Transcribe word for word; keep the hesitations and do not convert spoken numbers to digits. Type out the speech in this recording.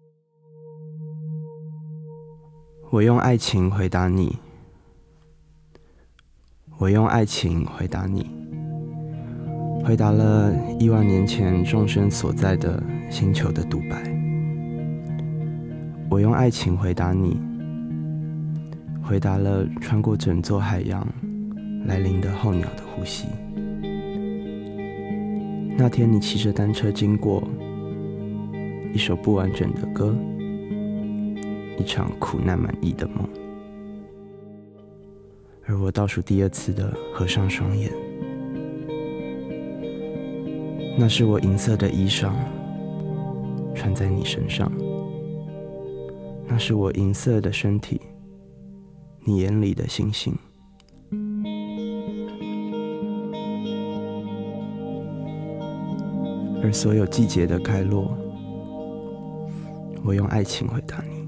我用爱情回答你，我用爱情回答你，回答了亿万年前众生所在的星球的独白。我用爱情回答你，回答了穿过整座海洋来临的候鸟的呼吸。那天你骑着单车经过，一首不完整的歌，一场苦难满溢的梦。而我倒数第二次的合上双眼，那是我银色的衣裳穿在你身上，那是我银色的身体，你眼里的星星。而所有季节的开落，我用爱情回答你。